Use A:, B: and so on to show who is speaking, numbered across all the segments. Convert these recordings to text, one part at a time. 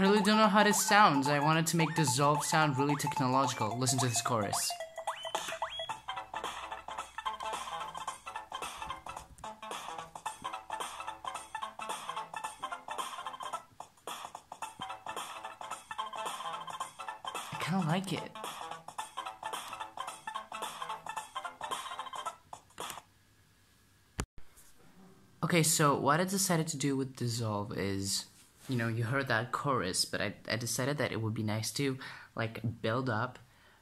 A: really don't know how this sounds. I wanted to make dissolve sound really technological. Listen to this chorus. I kind of like it. Okay, so what I decided to do with dissolve is, you know, you heard that chorus, but I decided that it would be nice to, like, build up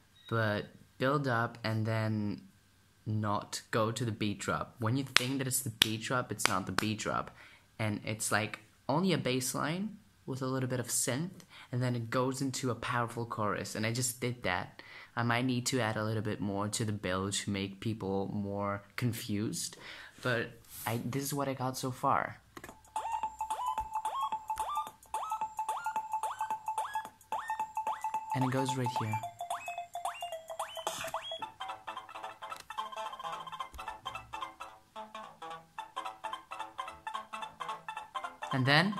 A: and then not go to the beat drop. When you think that it's the beat drop, it's not the beat drop. And it's like only a bass line with a little bit of synth, and then it goes into a powerful chorus. And I just did that. I might need to add a little bit more to the build to make people more confused, but this is what I got so far. And it goes right here. And then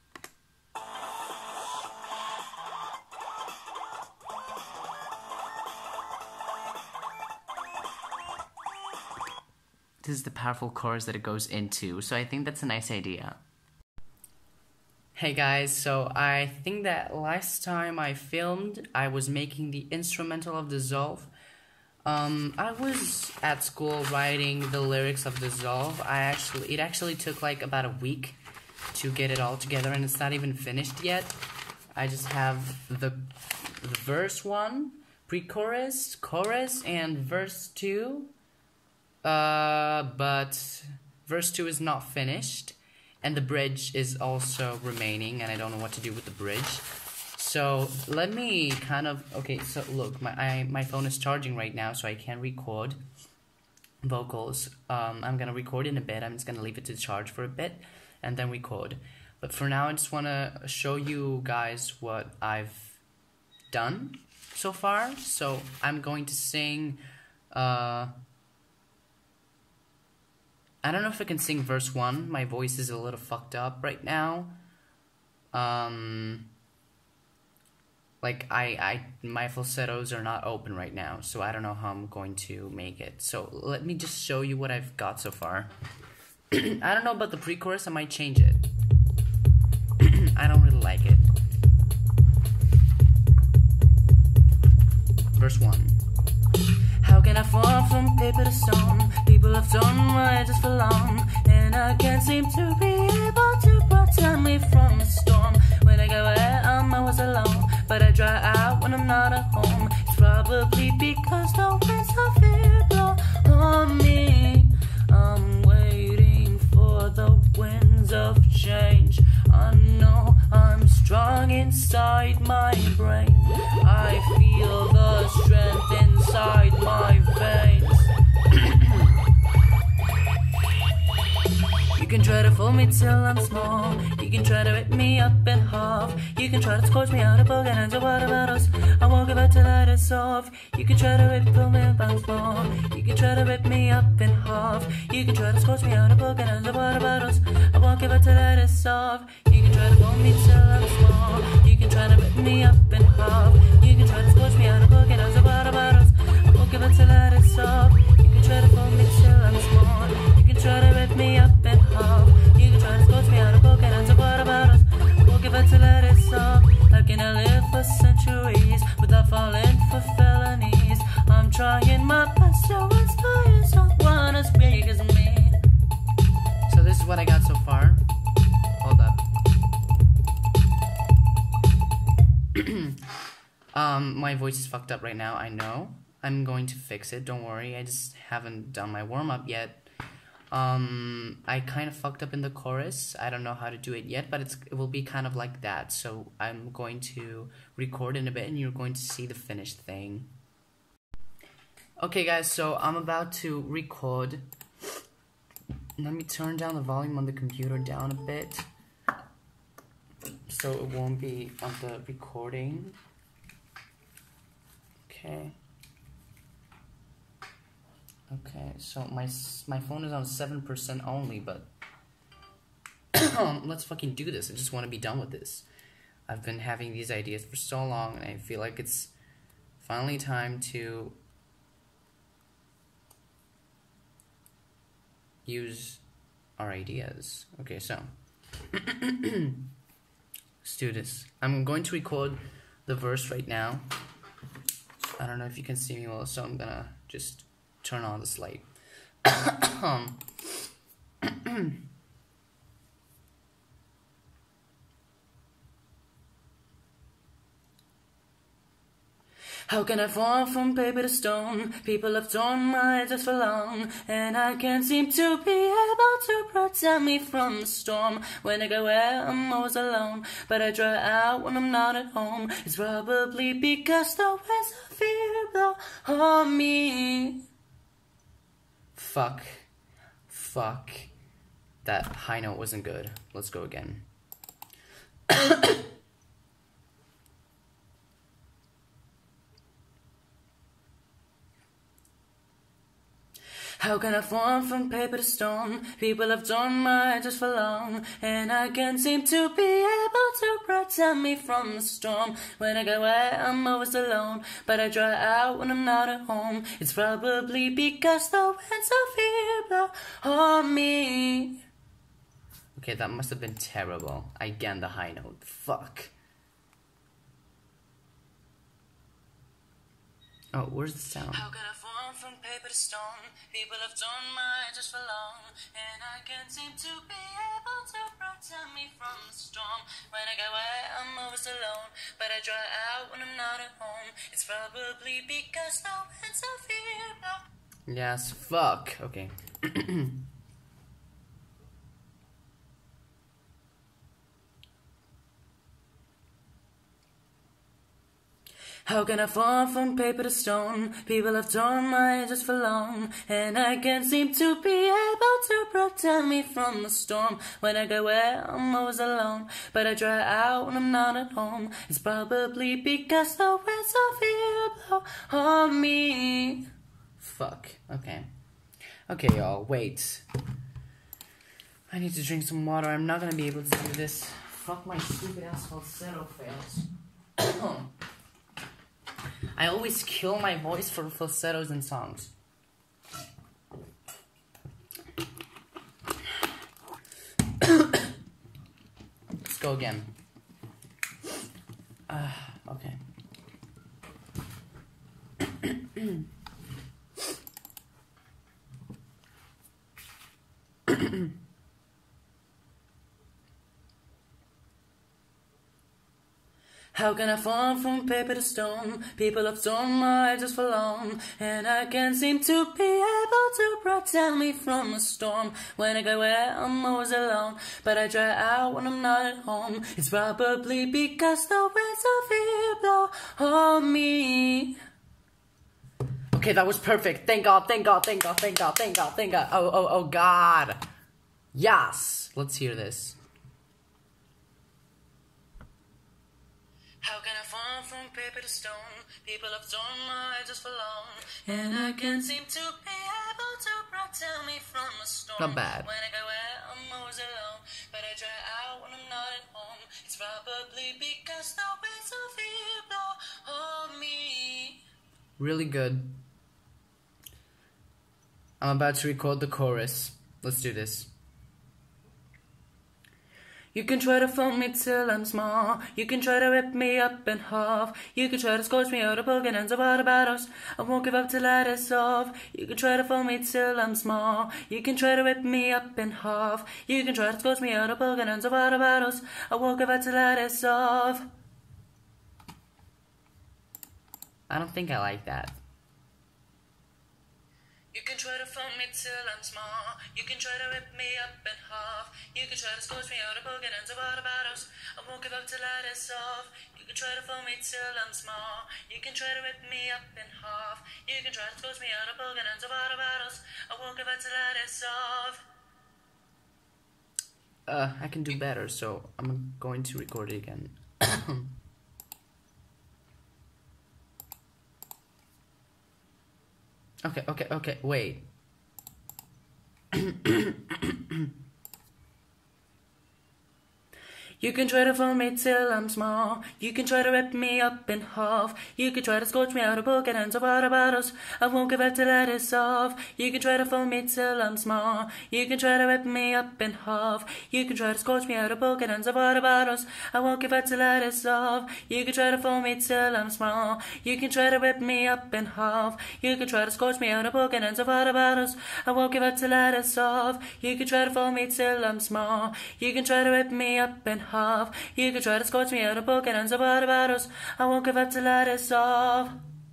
A: this is the powerful chorus that it goes into, so I think that's a nice idea. Hey guys, so I think that last time I filmed, I was making the instrumental of Dissolve. I was at school writing the lyrics of Dissolve. It actually took like about a week to get it all together, and it's not even finished yet. I just have the verse 1, pre-chorus, chorus, and verse 2. But verse 2 is not finished, and the bridge is also remaining, and I don't know what to do with the bridge. So let me kind of, okay, so look, my phone is charging right now, so I can't record vocals. I'm gonna record in a bit. I'm just gonna leave it to charge for a bit and then record. But for now, I just wanna show you guys what I've done so far. So I'm going to sing, I don't know if I can sing verse 1. My voice is a little fucked up right now. Like my falsettos are not open right now, so I don't know how I'm going to make it. So let me just show you what I've got so far. I don't know about the pre-chorus. I might change it. I don't really like it. Verse 1. How can I fall from paper to stone? People have done my just for long, and I can't seem to be able to protect me from the storm. When I go out, I'm always alone, but I dry out when I'm not at home. It's probably because the winds of fear blow on me. I'm waiting for the winds of change. I know I'm strong inside my brain. I feel the strength inside my veins. You can try to fold me till I'm small. You can try to rip me up in half. You can try to scorch me out of broken hands of water bottles. I won't give up till I dissolve. You can try to rip me up and small. You can try to rip me up in half. You can try to scorch me out of broken hands of water bottles. I won't give up till I dissolve. You can try to fold me till I'm small. You can try to rip me up in half. You can try to scorch me out of broken hands of water bottles. I won't give up till I dissolve. You can try to fold me till I'm small. You can try to rip me up in half. You can try to scorch me out of broken hands of water bottles. I won't give up till I dissolve. How can I live for centuries without falling for felonies? I'm trying my best to inspire someone as big as me. So this is what I got so far. Hold up. My voice is fucked up right now, I know. I'm going to fix it, don't worry. I just haven't done my warm-up yet. I kind of fucked up in the chorus. I don't know how to do it yet, but it will be kind of like that. So I'm going to record in a bit, and you're going to see the finished thing. Okay guys, so I'm about to record. Let me turn down the volume on the computer down a bit, so it won't be on the recording. Okay, so my phone is on 7% only, but let's fucking do this. I just want to be done with this. I've been having these ideas for so long, and I feel like it's finally time to use our ideas. Okay, so let's do this. I'm going to record the verse right now. I don't know if you can see me well, so I'm gonna just turn on this light. How can I fall from paper to stone? People have torn my edges for long, and I can't seem to be able to protect me from the storm. When I go where I'm always alone, but I dry out when I'm not at home. It's probably because the winds of fear blow on me. Fuck. That high note wasn't good. Let's go again. How can I fall from paper to stone? People have torn my edges for long, and I can't seem to be able to protect me from the storm. When I go out, I'm always alone, but I dry out when I'm not at home. It's probably because the winds of fear blow on me. Okay, that must have been terrible. Again, the high note. Fuck. Oh, where's the sound? How can I fall from paper to stone? People have torn my edges for long, and I can't seem to be able to protect me from the storm. When I go out, I'm always alone, but I dry out when I'm not at home. It's probably because the winds of fear blow. Yes, fuck. Okay. How can I fall from paper to stone? People have torn my edges for long, and I can't seem to be able to protect me from the storm. When I go where I'm always alone, but I dry out when I'm not at home. It's probably because the winds of fear blow on me. Fuck. Okay. Okay, y'all. Wait. I need to drink some water. I'm not gonna be able to do this. Fuck my stupid ass falsetto fails. I always kill my voice for falsettos in songs. Let's go again. Okay. How can I fall from paper to stone? People have torn my edges for long, and I can't seem to be able to protect me from the storm. When I go where I'm always alone, but I dry out when I'm not at home. It's probably because the winds of fear blow on me. Okay, that was perfect. Thank God, thank God, thank God, thank God, thank God, thank God. Oh God. Yes. Let's hear this. How can I fall from paper to stone? People have torn my edges for long, and I can't seem to be able to protect me from the storm. Not bad. When I go out, I'm always alone, but I dry out when I'm not at home. It's probably because the winds of fear blow on me. Really good. I'm about to record the chorus. Let's do this. You can try to fold me till I'm small. You can try to rip me up in half. You can try to scorch me out of broken ends of water bottles. I won't give up till that is off. You can try to fold me till I'm small. You can try to rip me up in half. You can try to scorch me out of broken ends of water bottles. I won't give up till that is off. I don't think I like that. You can try to fold me till I'm small. You can try to rip me up in half. You can try to scorch me out of broken ends of water bottles. I won't give up till that is off. You can try to fold me till I'm small. You can try to rip me up in half. You can try to scorch me out of broken ends of water bottles. I won't give up till that is off. I can do better, so I'm going to record it again. Okay, wait. You can try to fold me till I'm small. You can try to rip me up in half. You can try to scorch me out of bucket ends of water bottles. I won't give up till that is off. You can try to fold me till I'm small. You can try to rip me up in half. You can try to scorch me out of bucket ends of water bottles. I won't give up till that is off. You can try to fold me till I'm small. You can try to rip me up in half. You can try to scorch me out of bucket ends of water bottles. I won't give up till that is off. You can try to fold me till I'm small. You can try to rip me up in half. You can try to scorch me out of bucket ends of water bottles. I won't give up till that is off.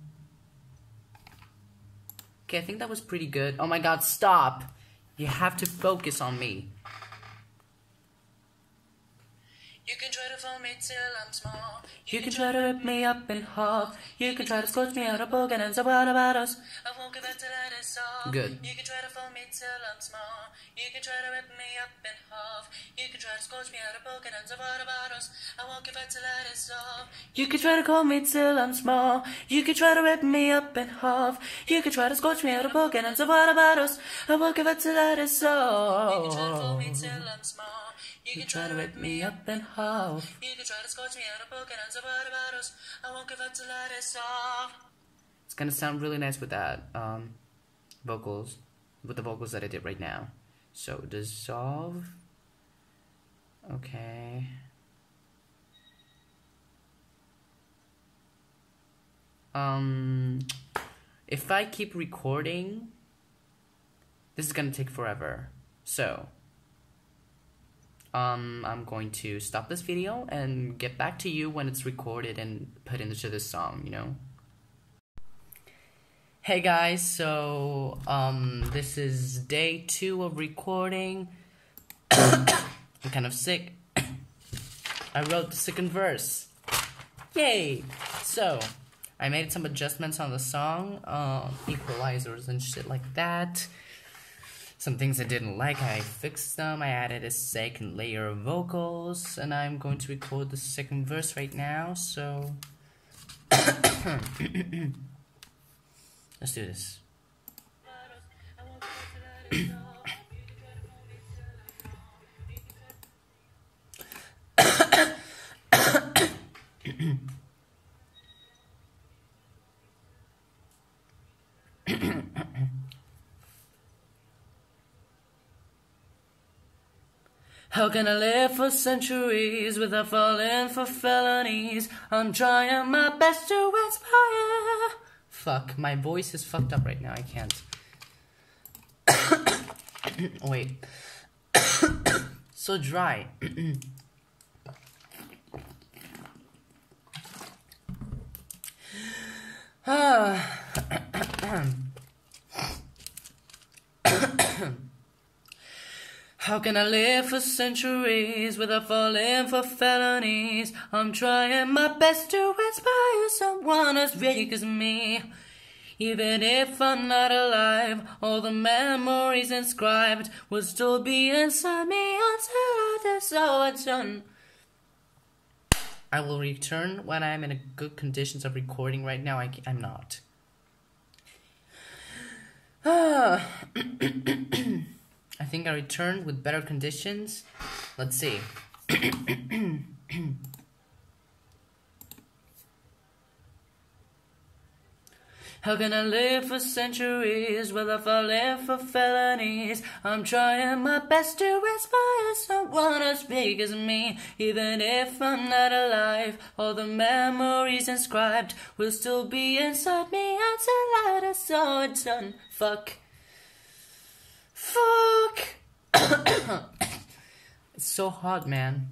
A: Okay, I think that was pretty good. Oh my god, stop! You have to focus on me. You can try to fold me till I'm small. You can try to rip me up in half. You can try to scorch me out of bucket ends of water bottles. I won't give up till that is off. Good. You can try to fold me till I'm small. You can try to rip me up in half. You can try to scorch me out of bucket ends of water bottles. I won't give up till that is off. You can try to call me till I'm small. You can try to rip me up in half. You can try to scorch me out of bucket ends of water bottles. I won't give up till that is off. You can try to fold me till I'm small. You can try to rip me up in half. You can try to scorch me out of bucket ends of water bottles. I won't give up till that is off. It's gonna sound really nice with that vocals, with the vocals that I did right now. So dissolve. Okay. If I keep recording, this is gonna take forever. So I'm going to stop this video and get back to you when it's recorded and put into this song, you know? Hey guys, so this is day 2 of recording. I'm kind of sick. I wrote the second verse. Yay! So I made some adjustments on the song, equalizers and shit like that. Some things I didn't like, I fixed them. I added a second layer of vocals, and I'm going to record the second verse right now, so let's do this. How can I live for centuries without falling for felonies? I'm trying my best to inspire. Fuck, my voice is fucked up right now, I can't. Wait. So dry. How can I live for centuries without falling for felonies? I'm trying my best to inspire someone as big as me. Even if I'm not alive, all the memories inscribed will still be inside me until this all is done. I will return when I'm in a good conditions of recording. Right now, I'm not. I think I returned with better conditions. Let's see. How can I live for centuries without falling for felonies? I'm trying my best to inspire someone as big as me. Even if I'm not alive, all the memories inscribed will still be inside me until I saw it done. Fuck. It's so hot, man.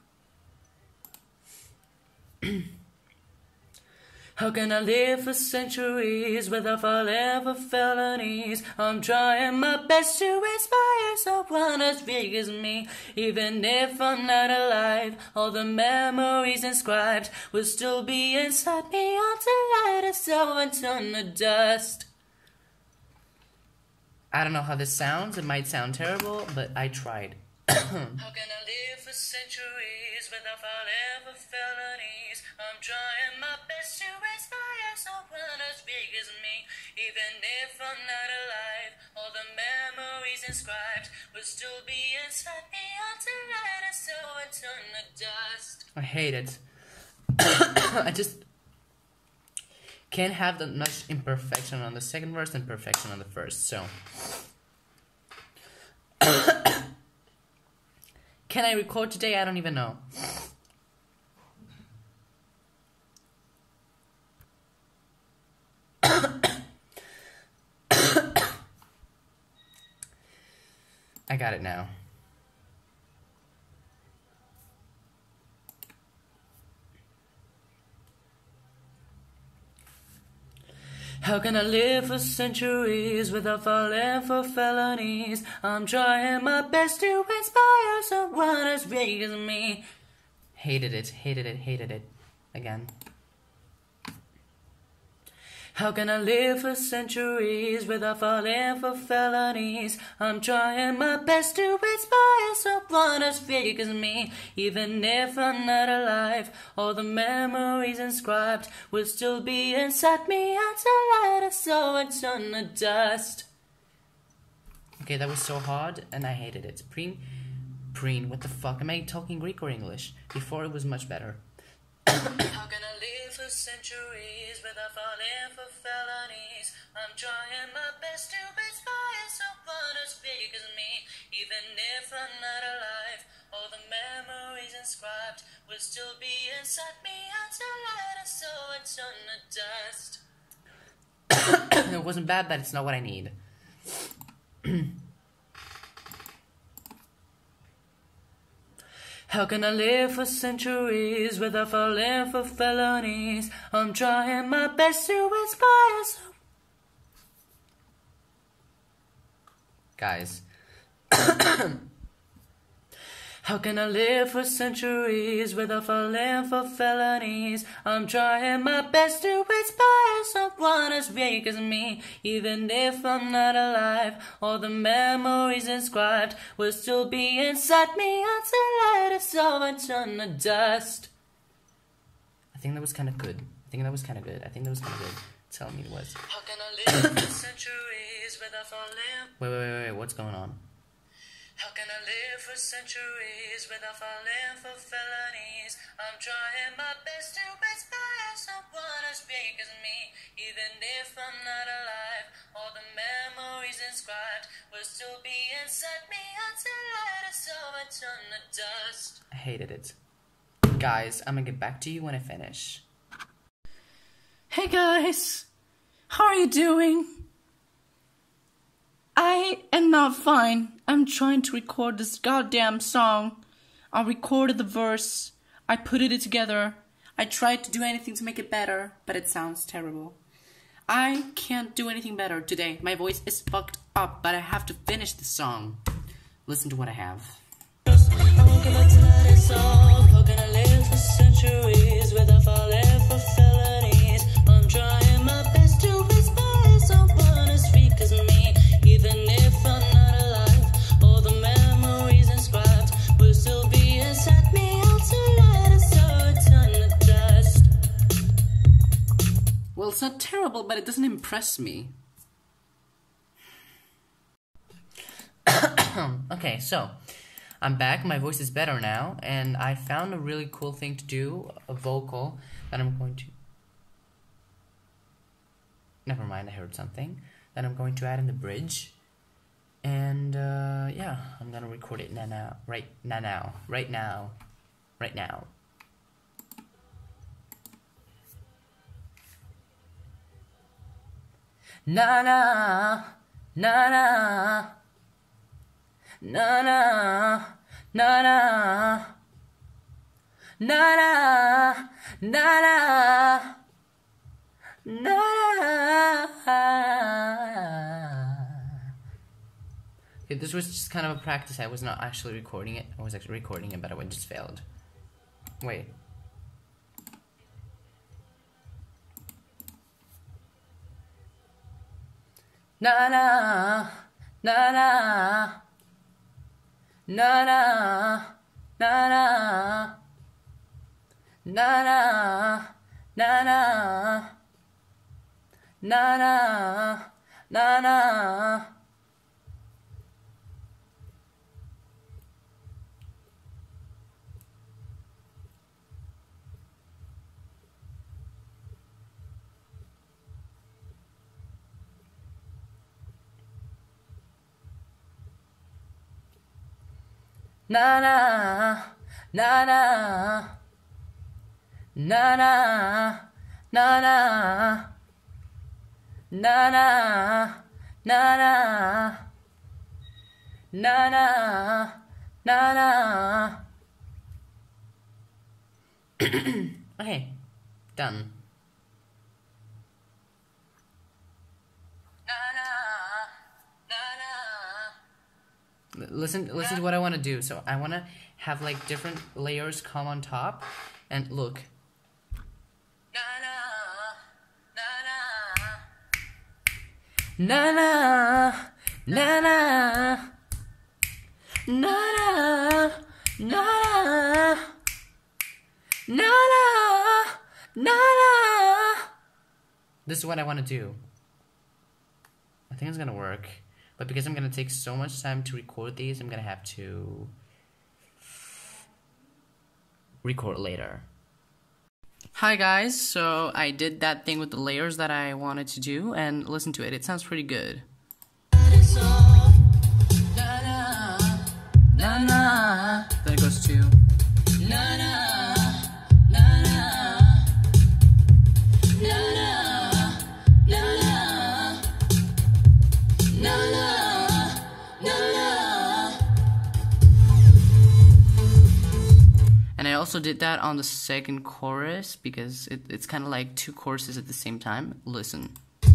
A: How can I live for centuries without falling for felonies? I'm trying my best to inspire someone as big as me. Even if I'm not alive, all the memories inscribed will still be inside me until I dissolve into the dust. I don't know how this sounds. It might sound terrible, but I tried. How can I live for centuries without falling for felonies? I'm trying my best to inspire someone as big as me. Even if I'm not alive, all the memories inscribed will still be inside me until later, so I turn to dust. I hate it. I just can't have that much imperfection on the second verse and perfection on the first, so. Can I record today? I don't even know. I got it now. How can I live for centuries without falling for felonies? I'm trying my best to inspire someone as big as me. Hated it, hated it, hated it. Again. How can I live for centuries without falling for felonies? I'm trying my best to inspire someone as big as me. Even if I'm not alive, all the memories inscribed will still be inside me until later, so I turn to dust. Okay, that was so hard, and I hated it. Preen, what the fuck? Am I talking Greek or English? Before it was much better. How can I live for centuries without falling for felonies? I'm trying my best to inspire someone as big as me. Even if I'm not alive, all the memories inscribed will still be inside me until later, so I turn to dust. It wasn't bad, but it's not what I need. How can I live for centuries without falling for felonies? I'm trying my best to inspire some... Guys. How can I live for centuries without falling for felonies? I'm trying my best to inspire someone as big as me. Even if I'm not alive, all the memories inscribed will still be inside me until later, so I turn to dust. I think that was kind of good. Tell me it was. How can I live for centuries without falling? Wait, what's going on? How can I live for centuries without falling for felonies? I'm trying my best to inspire someone as big as me. Even if I'm not alive, all the memories inscribed will still be inside me until later, so I turn to dust. I hated it. Guys, I'm gonna get back to you when I finish.
B: Hey guys, how are you doing? I am not fine. I'm trying to record this goddamn song. I recorded the verse. I put it together. I tried to do anything to make it better, but it sounds terrible. I can't do anything better today. My voice is fucked up, but I have to finish the song. Listen to what I have.
A: I won't give up till that it's solved. How can I live for centuries without falling for felonies? I'm trying my best to inspire someone as weak as me. Even if I'm not alive, all the memories inscribed will still be inside me until later, so I turn to dust.
B: Well, it's not terrible, but it doesn't impress me.
A: Okay, so I'm back, my voice is better now, and I found a really cool thing to do, a vocal, that I'm going to... Never mind, I heard something. That I'm going to add in the bridge. And, yeah, I'm gonna record it right now. Na na, na na. Na na, na na, na na, na na, na. Okay, this was just kind of a practice. I was not actually recording it. I was actually recording it, but I just failed. Wait. Na na, na na. Na na, na na, na na, na na, na na, na na, na na na na na na na na na na na na na. Okay, done. Listen to what I want to do. So I want to have like different layers come on top, and look. Na na na na na na na na na. This is what I want to do. I think it's gonna work, but because I'm gonna take so much time to record these, I'm gonna have to record later. Hi guys, so I did that thing with the layers that I wanted to do, and listen to it, it sounds pretty good. Then it goes to and I also did that on the second chorus because it's kind of like two choruses at the same time. Listen.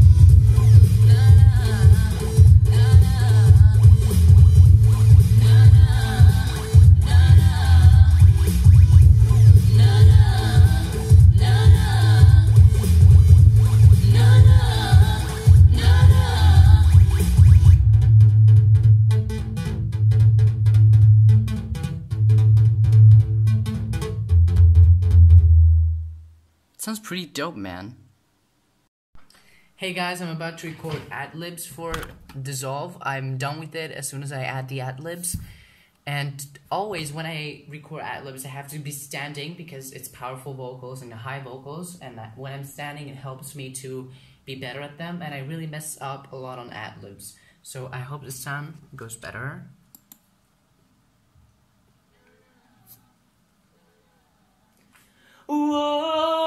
A: Sounds pretty dope, man. Hey guys, I'm about to record ad-libs for Dissolve. I'm done with it as soon as I add the ad-libs. And always when I record ad-libs, I have to be standing because it's powerful vocals and high vocals. And when I'm standing, it helps me to be better at them. And I really mess up a lot on ad-libs. So I hope this time goes better. Whoa.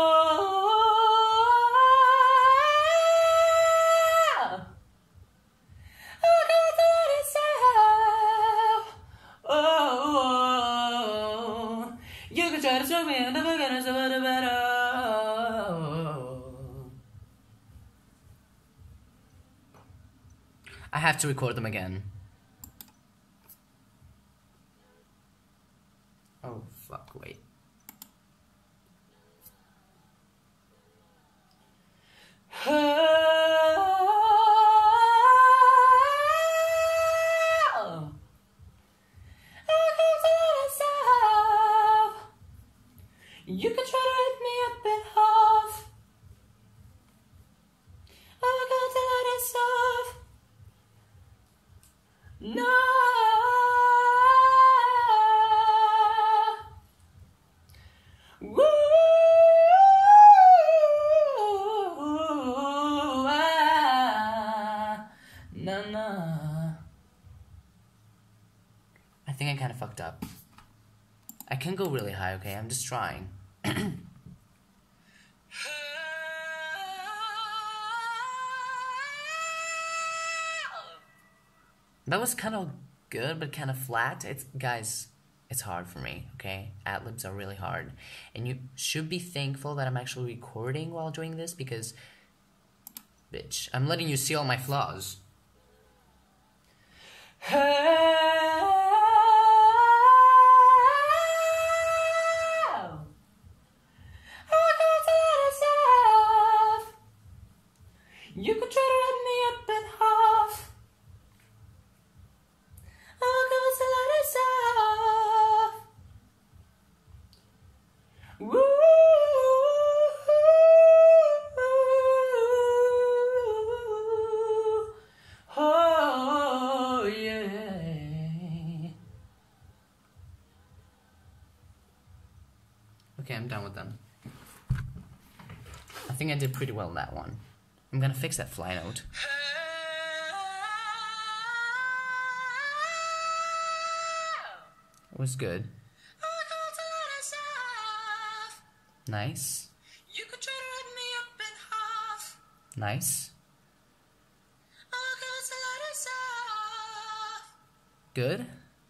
A: You can try to show me, I'm never gonna say better. I have to record them again. Oh fuck, wait. You can try to rip me up in half. Oh, I got to let it off. No. Woo. No, no. I think I kind of fucked up. I can go really high, okay? I'm just trying. That was kind of good, but kind of flat. Guys, it's hard for me, okay? Ad-libs are really hard. And you should be thankful that I'm actually recording while doing this because, bitch, I'm letting you see all my flaws. You could try to rip me up in half. Oh, cause the light is off. Woo. Oh, yeah. Okay, I'm done with them. I think I did pretty well in that one. I'm gonna fix that fly note. It was good. Nice.
B: You could try to rip me up in half.
A: Nice.
B: All girls to let us off.
A: Good.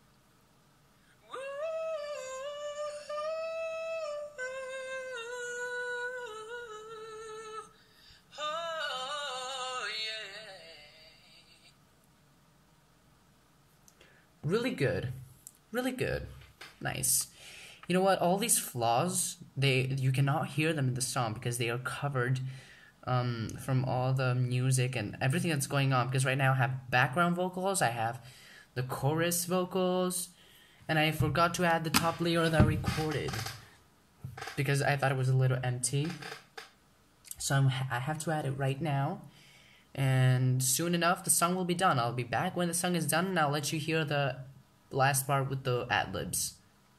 B: Oh, yeah.
A: Really good. Really good. Nice. You know what? All these flaws, you cannot hear them in the song because they are covered from all the music and everything that's going on. Because right now I have background vocals, I have the chorus vocals, and I forgot to add the top layer that I recorded because I thought it was a little empty. So I have to add it right now. And soon enough, the song will be done. I'll be back when the song is done, and I'll let you hear the last part with the ad-libs.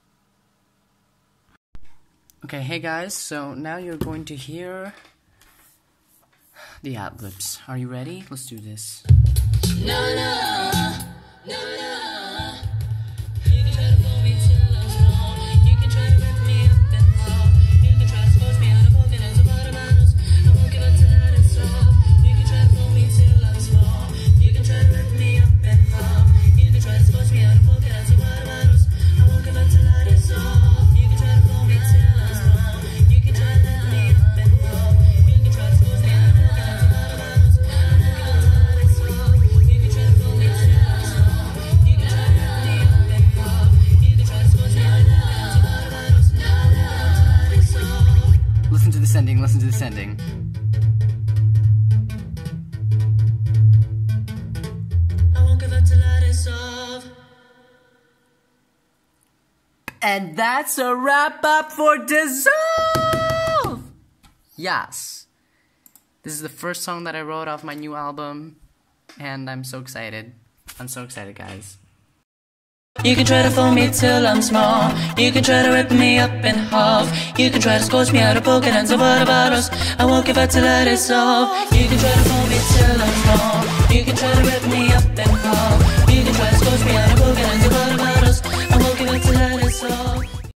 A: Okay, hey guys, so now you're going to hear the ad-libs. Are you ready? Let's do this.
B: No, no, no, no. You can try to pull me till I'm small. You can try to rip me up and off. You can try to squash me out of broken ends of water bottles. I won't give up till that it's off. You can try to pull me till I'm small. You can try to rip me up and off. You can try to squash me out of broken ends of water bottles. I won't give up till that it's off. You can try to pull me till I'm small. You can try to rip me up and off. You can try to squash me out of broken ends of water bottles. I won't give up till that it's off. You can try to pull me till I'm small. You can try to rip me up and off. You can try to squash me out of broken ends of water bottles. I won't give up till that it's off.
A: Listen to this ending, listen to this ending.
B: I won't give up till that it's off.
A: And that's a wrap up for Dissolve! Yes. This is the first song that I wrote off my new album, and I'm so excited. I'm so excited, guys.
B: You can try to fold me till I'm small. You can try to rip me up in half. You can try to squash me out of broken ends of water bottles. I won't give up till that it's off. You can try to fold me till I'm small. You can try to rip me up in half. You can try to squash me out of broken ends of water bottles. I won't give up till that it's off.